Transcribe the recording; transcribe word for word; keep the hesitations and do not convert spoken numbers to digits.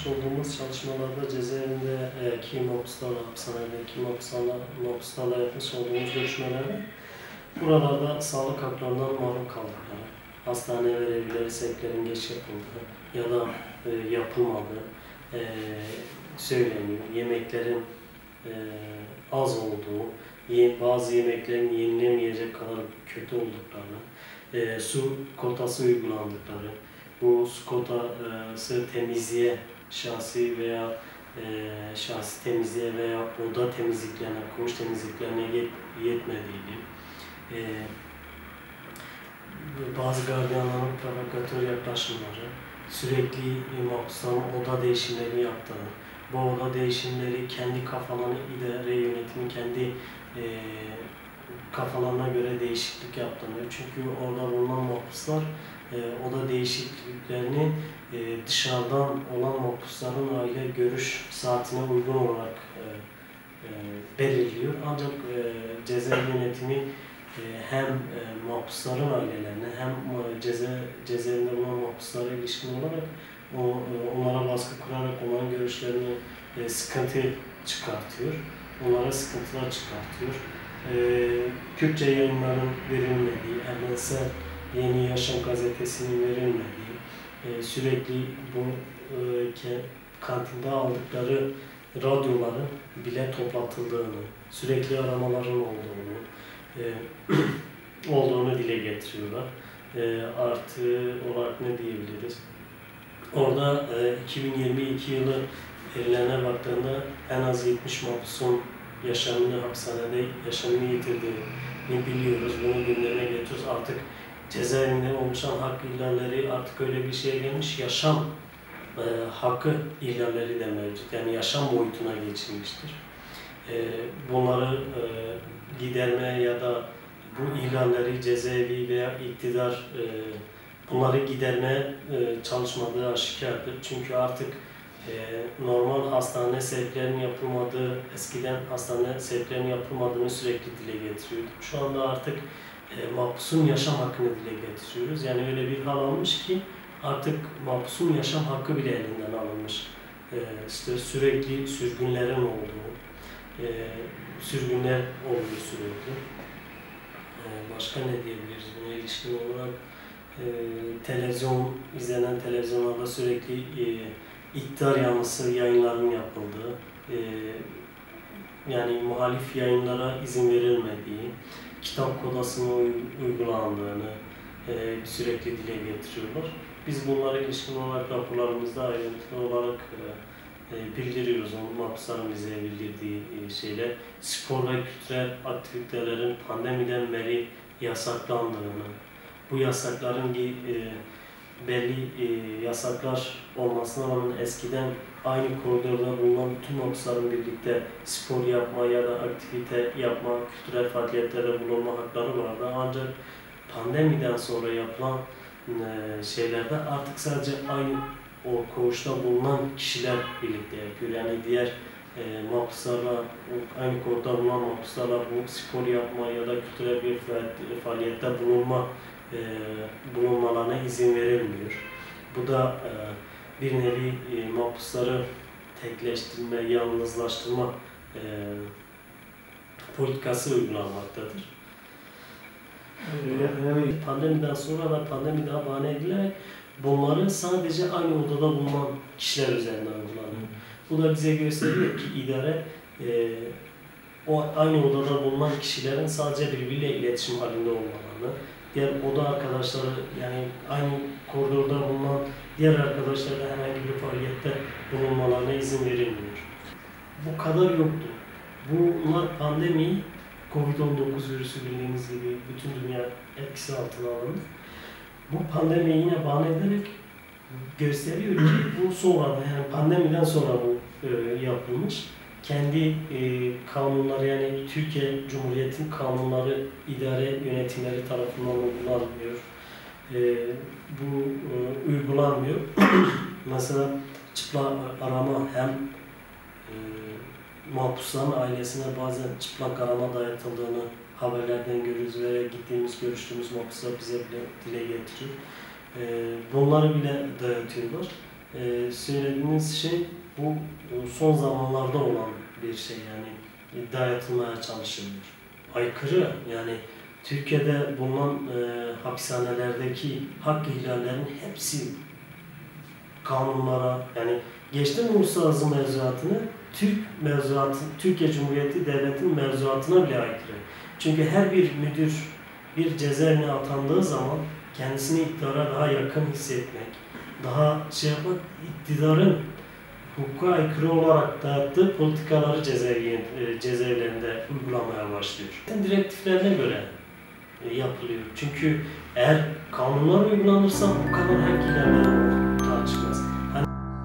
yapmış olduğumuz çalışmalarda cezaevindeki mahpuslarla, hapishanedeki mahpuslarla yapmış olduğumuz görüşmelerde buralarda sağlık haklarından mahrum kaldıkları, hastane ve evleri sevklerin geç yapıldığı ya da e, yapılmadığı e, söyleniyor. Yemeklerin e, az olduğu, ye, bazı yemeklerin yenilemeyecek kadar kötü olduklarını, e, su kotası uygulandıkları, bu su kotası temizliğe, şahsi veya e, şahsi temizliğe veya oda temizliklerine, koğuş temizliklerine yet, yetmediğini, e, bazı gardiyanların provokatör yaklaşımları, sürekli mahpusların oda değişimleri yaptığını, bu oda değişimleri kendi kafalarını, idare yönetimi kendi e, kafalarına göre değişiklik yaptığını, çünkü orada bulunan mahpuslar e, oda değişikliklerini e, dışarıdan olan mahpusların aile görüş saatine uygun olarak e, e, belirliyor. Ancak e, cezaevi yönetimi e, hem e, mahpusların ailelerine hem e, ceza, cezaevinde bulunan mahpuslara ilişkin olarak o, e, onlara baskı kurarak onların görüşlerini e, sıkıntı çıkartıyor. Onlara sıkıntılar çıkartıyor. E, Kürtçe yayınların verilmediği, Evrensel Yeni Yaşam gazetesinin verilmediği, e, sürekli bu e, kantinde aldıkları radyoların bile toplatıldığını, sürekli aramaların olduğunu, e, olduğunu dile getiriyorlar. E, artı olarak ne diyebiliriz? Orada e, iki bin yirmi iki yılı verilerine baktığında en az yetmiş mahpusun yaşamını, hapishanede yaşamını yitirdiğini biliyoruz. Bunu gündeme getiriyoruz. Artık cezaevinde oluşan hak ihlalleri artık öyle bir şeye gelmiş, yaşam e, hakkı ihlalleri de mevcut. Yani yaşam boyutuna geçilmiştir. E, bunları e, giderme ya da bu ihlalleri cezaevi veya iktidar e, bunları gidermeye e, çalışmadığı aşikardır. Çünkü artık e, normal hastane sevklerinin yapılmadığı, eskiden hastane sevklerinin yapılmadığını sürekli dile getiriyorduk. Şu anda artık e, mahpusun yaşam hakkını dile getiriyoruz. Yani öyle bir hal almış ki artık mahpusun yaşam hakkı bile elinden alınmış. E, işte sürekli sürgünlerin olduğu, e, sürgünler oluyor sürekli. E, başka ne diyebiliriz buna ilişkin olarak? E, televizyon, izlenen televizyonlarda sürekli e, iktidar yanlısı yayınların yapıldığı, e, yani muhalif yayınlara izin verilmediği, kitap kodasının uygulandığını e, sürekli dile getiriyorlar. Biz bunlara ilişkin olarak raporlarımızda ayrıntılı olarak e, bildiriyoruz. O mahpusların bize bildirdiği e, şeyler. Spor ve kültürel aktivitelerin pandemiden beri yasaklandığını, bu yasakların e, belli e, yasaklar olmasına rağmen eskiden aynı koridorda bulunan bütün mahpusların birlikte spor yapma ya da aktivite yapma, kültürel faaliyetlerde bulunma hakları vardı. Ancak pandemiden sonra yapılan e, şeylerde artık sadece aynı o koğuşta bulunan kişiler birlikte yapıyor. Yani diğer e, mahpuslarla, aynı koğuşta bulunan mahpuslarla bu spor yapma ya da kültürel bir faaliyette bulunma e, bulunmalarına izin verilmiyor. Bu da e, bir nevi e, mahpusları tekleştirme, yalnızlaştırma e, politikası uygulanmaktadır. Evet. Pandemiden sonra da pandemi daha bahane edilerek bunları sadece aynı odada bulunan kişiler üzerinden uygulanıyor. Bu da bize gösteriyor ki idare e, o aynı odada bulunan kişilerin sadece birbiriyle iletişim halinde olmalarını, diğer oda arkadaşları, yani aynı koridorda bulunan diğer arkadaşlarla herhangi bir faaliyette bulunmalarına izin verilmiyor. Bu kadar yoktu. Bunlar pandemiyi, kovid on dokuz virüsü bildiğiniz gibi bütün dünya etkisi altına alındı. Bu pandemiyi yine bahane ederek gösteriyor ki bu sonradan, yani pandemiden sonra bu e, yapılmış. Kendi e, kanunları, yani Türkiye Cumhuriyeti'nin kanunları, idare yönetimleri tarafından uygulanmıyor. E, bu e, uygulanmıyor. Mesela çıplak arama hem e, mahpusların ailesine bazen çıplak arama dayatıldığını haberlerden görürüz ve gittiğimiz, görüştüğümüz mahpuslar bize bile dile getiriyor. E, bunları bile dayatıyorlar. e, söylediğiniz şey bu son zamanlarda olan bir şey, yani iddia etmeye çalışılıyor. Aykırı, yani Türkiye'de bulunan e, hapishanelerdeki hak ihlallerinin hepsi kanunlara, yani geçtim uluslararası mevzuatını, Türk mevzuatı, Türkiye Cumhuriyeti Devleti'nin mevzuatına bile aykırı. Çünkü her bir müdür bir cezaevine atandığı zaman kendisini iktidara daha yakın hissetmek, daha şey yapmak, iktidarın hukuka aykırı olarak dayattığı politikaları cezaevi, cezaevlerinde uygulamaya başlıyor. Direktiflerine göre yapılıyor. Çünkü eğer kanunlar uygulanırsa bu kadar hak ihlalleri olur.